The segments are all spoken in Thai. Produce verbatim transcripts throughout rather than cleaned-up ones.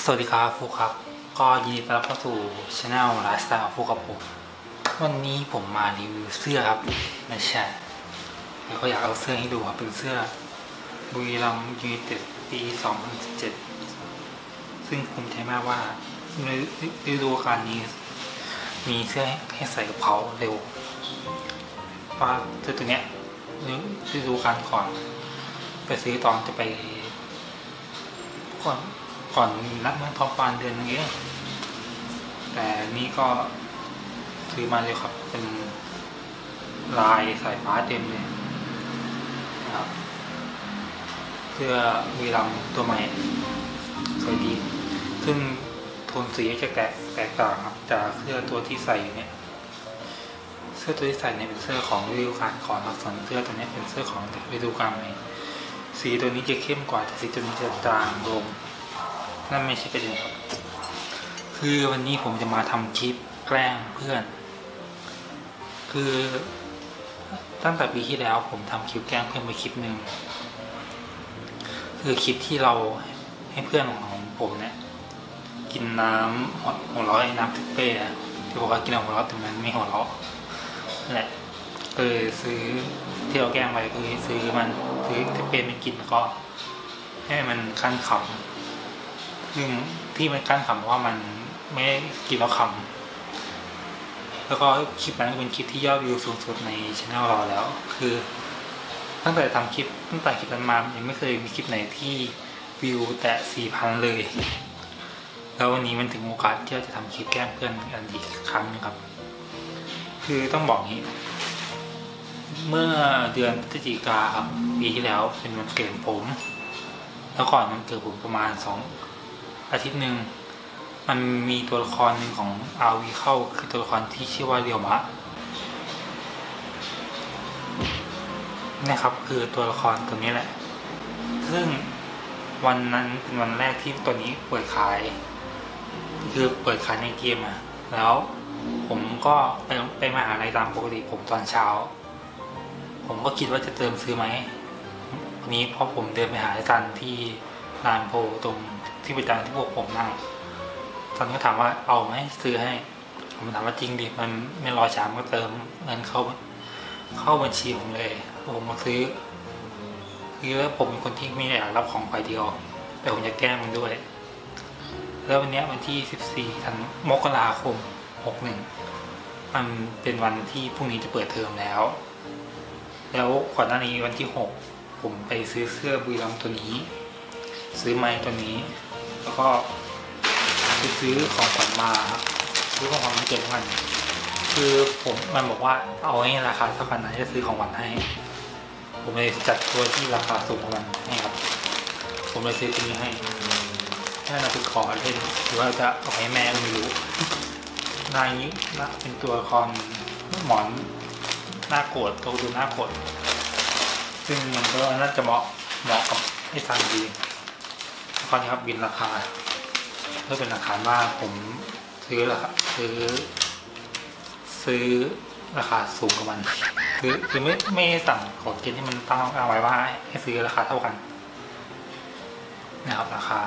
สวัสดีครับฟุกครับก็ยินดีต้อนรับเข้าสู่ช anel ไลฟ์สไตล์ของฟุกกับผมวันนี้ผมมารีวิวเสื้อครับไม่ใช่แล้วก็อยากเอาเสื้อให้ดูครับเป็นเสื้อบุรีรัมย์ยูไนเต็ดปีสองพันสิบเจ็ดซึ่งภูมิใจมากว่าในฤดูกาลนี้มีเสื้อให้ใส่กับเขาเร็วว่าเสื้อตัวเนี้ยฤดูกาลก่อนไปซื้อตอนจะไปก่อนก่อนนัดเมื่อทอปานเดือนนึงเองแต่นี่ก็ซื้อมาเลยครับเป็นลายสายฟ้าเต็มเลยนะครับเสื้อวีรัมตัวใหม่สวยดีซึ่งโทนสีจะแตกแตกต่างครับจากเสื้อตัวที่ใส่อยู่เนี่ยเสื้อตัวที่ใส่เนี่ยเป็นเสื้อของฤดูกาลก่อนครับส่วนเสื้อตัวนี้เป็นเสื้อของฤดูกาลใหม่สีตัวนี้จะเข้มกว่าแต่สีตัวนี้จะจางลงนั่นไม่ใช่ประเด็นครับคือวันนี้ผมจะมาทำคลิปแกล้งเพื่อนคือตั้งแต่ปีที่แล้วผมทำคลิปแกล้งเพื่อนไปคลิปหนึ่งคือคลิปที่เราให้เพื่อนของผมเนี่ยกินน้ำหัวเราะไอ้น้ำทิปเป้ที่บอกว่ากินน้ำหัวเราะแต่มันไม่หัวเราะนั่นแหละเออซื้อที่เราแกล้งไปคือซื้อมันซื้อทิปเป้ไม่กินก็ให้มันคั้นขำซึ่งที่มันกั้นขำว่ามันไม่กินแล้วขำแล้วก็คลิปนั้นเป็นคลิปที่ยอดวิวสูงสุดในช่องเราแล้วคือตั้งแต่ทำคลิปตั้งแต่คลิปนั้นมายังไม่เคยมีคลิปไหนที่วิวแตะ สี่พัน เลยแล้ววันนี้มันถึงโอกาสที่จะทำคลิปแกล้งเพื่อนกันอีกครั้งนึงครับคือต้องบอกงี้เมื่อเดือนพฤศจิกาครับปีที่แล้วเป็นวันเกิดผมแล้วก่อนมันเกิดผมประมาณสองอาทิตย์หนึ่งมันมีตัวละครหนึ่งของ อาร์ วี เข้าคือตัวละครที่ชื่อว่าเรียวมะนะครับคือตัวละครตัวนี้แหละซึ่งวันนั้นเป็นวันแรกที่ตัวนี้เปิดขายคือเปิดขายในเกมอะแล้วผมก็ไปไปมหาลัยตามปกติผมตอนเช้าผมก็คิดว่าจะเติมซื้อไหมวันนี้พอผมเดินไปหาอาจารย์ที่ลานโพตรงที่ประจำที่พวกผมนั่งตอนนี้ถามว่าเอาไหมซื้อให้ผมถามว่าจริงดิมันไม่รอช้าก็เติมเงินเข้าเข้าบัญชีผมเลยผมมาซื้อคือแล้วผมเป็นคนที่ไม่อยากรับของฝ่ายเดียวแต่ผมจะแก้มันด้วยแล้ววันนี้วันที่สิบสี่ธันวาคมมกราคมหกสิบเอ็ดมันเป็นวันที่พรุ่งนี้จะเปิดเทอมแล้วแล้วก่อนหน้านี้วันที่หกผมไปซื้อเสื้อบุรีรัมย์ตัวนี้ซื้อไม้ตัวนี้แล้วก็ไปซื้อของขวัญมาครับซื้อของขวัญมาเก็บมันคือผมมันบอกว่าเอาให้ราคาเท่ากันนะจะซื้อของขวัญให้ผมเลยจัดตัวที่ราคาสูงกว่ามันให้ครับผมเลยซื้อตัวนี้ให้ถ้าเราไปขอเล่นหรือว่าจะเอาให้แม่ก็ไม่รู้นายนี้นะเป็นตัวละครหมอนหน้าโกรธตัวดูหน้าโกรธซึ่งมันก็น่าจะเหมาะเหมาะกับไอ้ซันดีตอนนี้ครับบินราคาเพื่อเป็นหลักฐานว่าผมซื้อราคาซื้อซื้อราคาสูงกว่ามันคือคือไม่ไม่ต่ำของเกณฑ์ที่มันตั้งเอาไว้ว่าให้ซื้อราคาเท่ากันนะครับราคา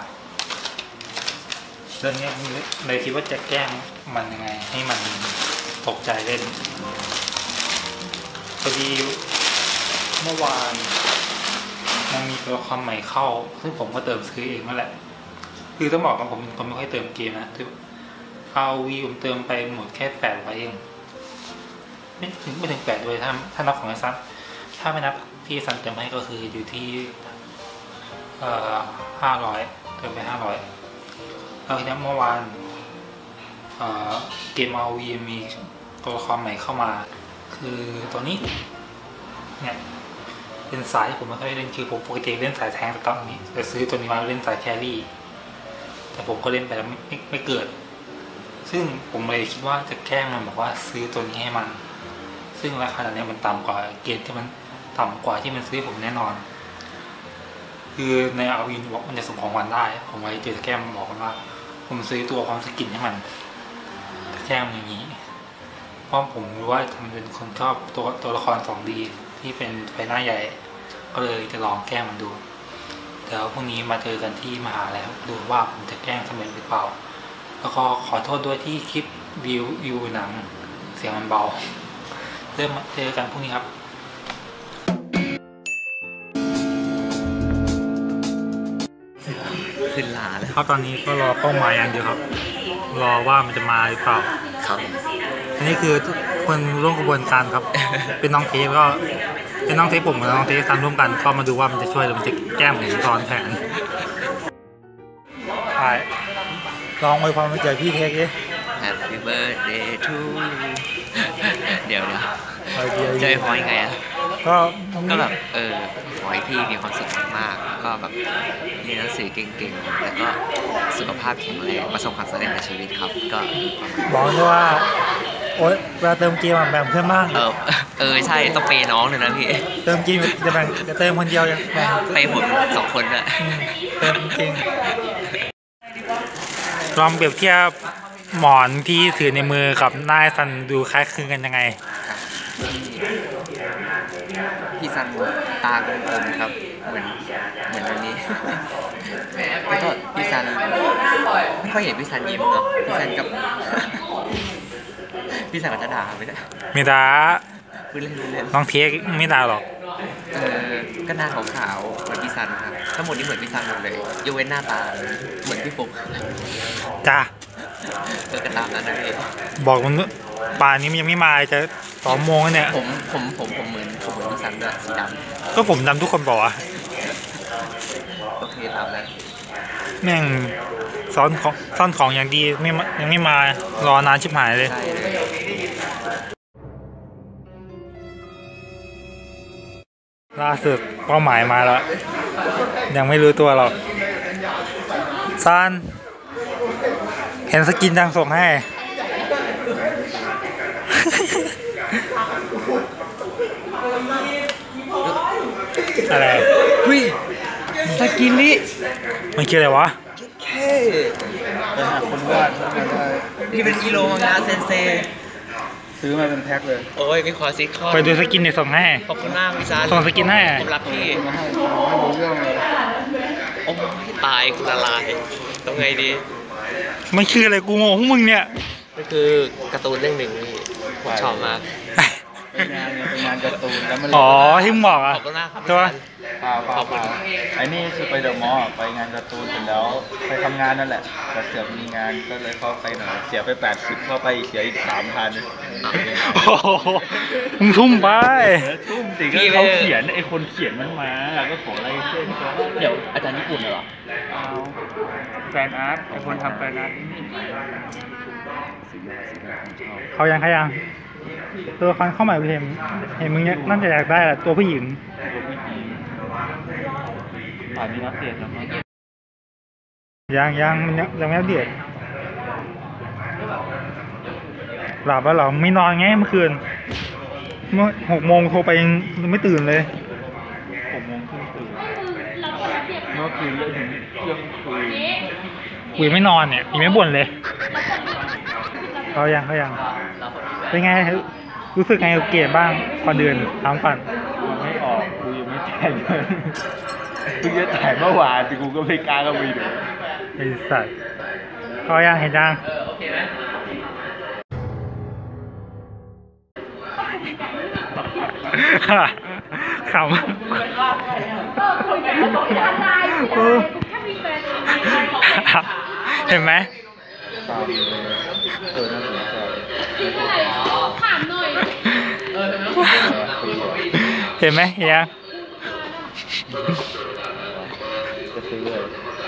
เรื่องนี้เลยคิดว่าจะแกล้งมันยังไงให้มันตกใจเล่นพอดีเมื่อวานมันมีตัวละครใหม่เข้าซึ่งผมก็เติมซื้อเองนั่นแหละคือต้องบอกว่าผมเป็นคนไม่ค่อยเติมเกมนะคือ อาร์ วี ผมเติมไปหมดแค่แปดร้อยเองไม่ถึงไม่ถึงแปดด้วยถ้าถ้านับของไอ้ซันถ้าไม่นับที่ซันเติมให้ก็คืออยู่ที่เอ่อห้าร้อยเติมไปห้าร้อยแล้วทีนี้เมื่อวานเอ่อเกม อาร์ วี มีตัวละครใหม่เข้ามาคือตัวนี้เนี่ยเป็นสายที่ผมไม่ค่อยเล่นคือผมปกติเล่นสายแทงแต่ตอนนี้จะซื้อตัวนี้มาเล่นสายแครี่แต่ผมก็เล่นไปแล้วไม่ไม่ไม่เกิดซึ่งผมเลยคิดว่าจะแกล้งมันบอกว่าซื้อตัวนี้ให้มันซึ่งราคาตอนนี้มันต่ำกว่าเกณฑ์ที่มันต่ำกว่าที่มันซื้อผมแน่นอนคือในอาวินบอกมันจะส่งของวันได้ผมเลยเจอแกล้งบอกมันว่าผมซื้อตัวความสกินให้มันแกล้งอย่างนี้เพราะผมรู้ว่ามันเป็นคนชอบตัวตัวละคร สองดี ที่เป็นไฟหน้าใหญ่ก็เลยจะลองแกล้งมันดูเดี๋ยวพรุ่งนี้มาเจอกันที่มหาลัยดูว่าผมจะแกล้งสำเร็จหรือเปล่าแล้วก็ขอโทษด้วยที่คลิปวิววิวหนังเสียงมันเบาเริ่มเจอกันพรุ่งนี้ครับขึ้นลาแล้วครับตอนนี้ก็รอเป้าหมายอย่างเดียวครับรอว่ามันจะมาหรือเปล่าครับอันนี้คือทุกคนร่วมกระบวนการครับ เป็นน้องเทปก็เป็นน้องเทปผมกับน้องเทปทำร่วมกันก็มาดูว่ามันจะช่วยหรือมันจะแก้มผมซ้อนแผนใช่ลองอวยพรมาเจอพี่เทคดิ Happy birthday to you เดี๋ยวนะเจอพอยังไงอ่ะก็ก็แบบเออขอให้พี่มีความสุขมากๆก็แบบเรียนหนังสือเก่งๆแล้วก็สุขภาพแข็งแรงประสบความสำเร็จในชีวิตครับก็บอกด้วยว่าโอ๊ยเวลาเติมเกมแบ่งเพื่อนบ้างเออเออใช่ต้องเปย์น้องเลยนะพี่เติมเกมจะแบ่งจะเติมคนเดียวยังแบ่งเปย์ผมสองคนอะเติมจริงลองเปรียบเทียบหมอนที่ถือในมือกับหน้าซันดูคล้ายคลึงกันยังไงพี่ซันตากลมๆครับเหมือนเหมือนวันนี้แล้วก็พี่ซันไม่ค่อยเห็นพี่ซันยิ้มเนาะพี่ซันกับพี่ซันกับจะด่าไม่ได้ไม่ด่าพูดเล่นเล่นน้องเทคไม่ด่าหรอกเออก็หน้าขาวๆเหมือนพี่ซันครับทั้งหมดนี้เหมือนพี่ซันหมดเลยยกเว้นหน้าตาเหมือนพี่ฟุ๊กจ้าเออกระตามนั้นนะพี่บอกมันป่านนี้มันยังไม่มาจะสองโมงแล้วเนี่ยผมผมผมผมเหมือนผมเหมือนพี่ซันด้วยสีดำก็ผมดำทุกคนบอกอ่ะโอเคตามนั้นแม่งซ้อนของซ้อนของอย่างดีไม่ยังไม่มารอนานชิบหายเลยล่าสุดเป้าหมายมาแล้วยังไม่รู้ตัวหรอกซานเห็นสกินยังส่งให้อะไรเฮ้ยสกินนี่มันคืออะไรวะแค่ไปหาคนวาดนี่เป็นกิโลมังงะเซนเซซื้อมาเป็นแพ็คเลยโอ้ยพี่ขอซิคอนไปดูสกินในส่งให้ขอบคุณมากพี่ซานส่งสกินให้ผมรักพี่มาให้ไม่รู้เรื่องเลยโอ้ยตายกูละลายต้องไงดีมันคืออะไรกูงงพวกมึงเนี่ยก็คือการ์ตูนเรื่องหนึ่งที่ผมชอบมากเป็นงานเป็นงานการ์ตูนแล้วมันอ๋อที่มึงบอกอ่ะขอบคุณมากครับใช่ปะขอบคุณไอ้นี่คือไปเดอะมอลล์ไปงานการ์ตูนเสร็จแล้วไปทำงานนั่นแหละแต่เสือกมีงานก็เลยเข้าไปหน่อยเสียไปแปดสิบเข้าไปเสียอีกสามพันโอ้โหมึงทุ่มไปทุ่มสิก็เขาเขียนไอ้คนเขียนมันมาก็ขออะไรเช่นเดี๋ยวอาจารย์ญี่ปุ่นเหรอแฟนอาร์ตไอ้คนทำแฟนอาร์ตเขายังเขายังตัวคันเข้าใหม่เห็นเห็นมึงเนี่ยน่าจะอยากได้แหละตัวผู้หญิงผ่านมีนักเรียนแล้วมั้งยังยังยังยังไม่อัปเดตหลับแล้วเหรอไม่นอนไงเมื่อคืนเมื่อหกโมงโทรไปยังไม่ตื่นเลยหกโมงครึ่งตื่นเมื่อคืนเรื่องเรื่องคุยคุยไม่นอนเนี่ยยังไม่บ่นเลยเขายังเขายังเป็นไงรู้สึกไงเกลียดบ้างพอเดือนทำก่อนไม่ออกกูยังไม่แต่งเลยกูจะแต่งเมื่อวานแต่กูก็ไม่กล้าก็ไม่ดูไอ้สัตว์เขายังเห็นยังขำเห็นไหมเออน่าสนใจถามหน่อยเห็นไหมยังจะซื้อเลย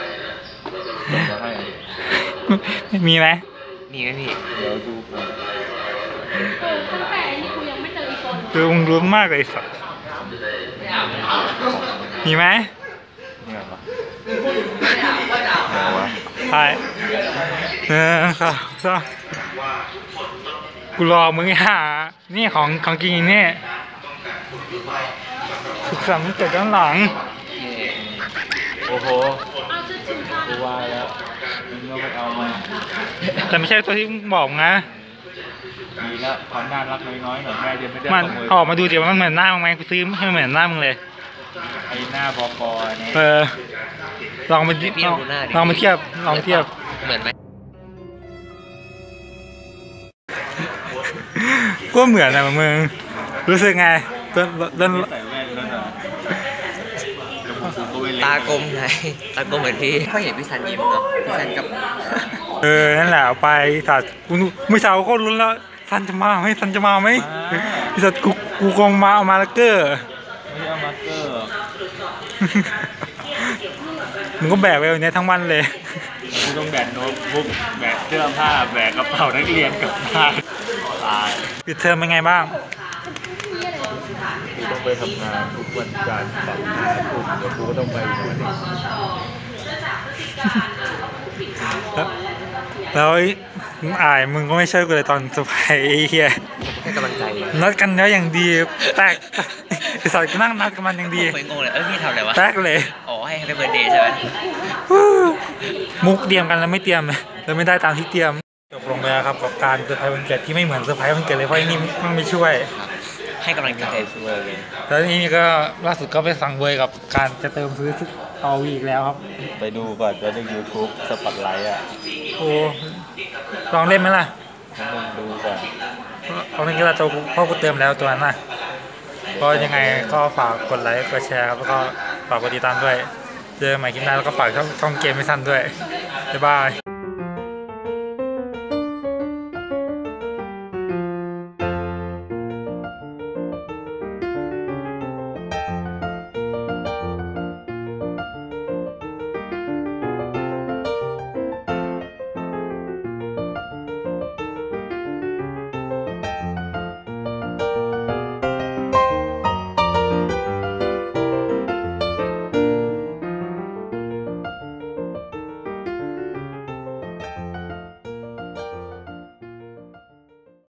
มีไหมมีไหมพี่เดี๋ยวดูก่อนแต่อันนี้กูยังไม่เจออีกคนดูมึงรู้มากเลยสัตว์มีไหมนี่เหรอใช่เออครับก็กูรอมึงหานี่ของของกินนี่สุขสันต์วันเกิดย้อนหลังโอ้โหกูว่าแล้วมึงก็ไปเอามาแต่ไม่ใช่ตัวที่มึงบอกนะดีแล้วความน่ารักน้อยๆหน่อยแม่จะไม่ได้มันออกมาดูเดี๋ยวมันเหมือนหน้ามึงไหมกูซื้อให้เหมือนหน้ามึงเลยไอ้หน้าปอปอเนี่ยเออลองมาพี่ลองดูหน้าดิลองมาเทียบลองเทียบเหมือนไหมก็เหมือนนะมึงรู้สึกไงต้นต้นตากลมไงตากลมเหมือนพี่เขาเห็นพี่ซันยิ้มเนาะพี่ซันกับเออนั่นแหละเอาไปสัตว์กูเมื่อเช้าก็รุ้นแล้วซันจะมาไหมซันจะมาไหมพี่สัตว์กูกูคงมาเอามาแล้วเกอร์ไม่เอามาร์เกอร์มึงก็แบกไปวันนี้ทั้งวันเลยกูต้องแบกโน้ตบุ๊กแบกเสื้อผ้าแบกกระเป๋านักเรียนกลับบ้านตายปิดเทอมเป็นไงบ้างกูต้องไปทำงานทุกวันจันทร์สองห้าทุ่มแล้วกูก็ต้องไปอีกวันหนึ่งแล้วแล้วอายมึงก็ไม่ช่วยกูเลยตอนสุดท้ายไอ้เฮียให้กำลังใจเลยนัดกันแล้วอย่างดีแตกไอ้สัตว์กูนั่งนัดกันมันอย่างดีเคยงงเลยเอ้ยพี่ทำอะไรวะแตกเลยอ๋อให้ให้เบิร์ดเดย์ใช่ไหมมุกเตรียมกันแล้วไม่เตรียมแล้วไม่ได้ตามที่เตรียมจบลงไปแล้วครับกับการเซอร์ไพรส์วันเกิดที่ไม่เหมือนเซอร์ไพรส์วันเกิดเลยเพราะไอ้นี่มันไม่ช่วยให้กำลังใจช่วยเลยแล้วทีนี้ก็ล่าสุดก็ไปสั่งเวยกับการจะเติมซื้อเอาวีอีกแล้วครับไปดูก่อนว่าใน ยูทูบ สปอตไลท์อ่ะโอ้ลองเล่นไหมล่ะให้มึงดูก่อนเอาเล่นก็ได้ตัวกูเพราะกูเติมแล้วตัวนั้นน่ะก็ยังไงก็ฝากกดไลค์กดแชร์ครับแล้วก็ฝากกดติดตามด้วยเจอกันใหม่คลิปหน้าแล้วก็ฝากช่องช่องเกมไม่สั้นด้วยบ๊ายบาย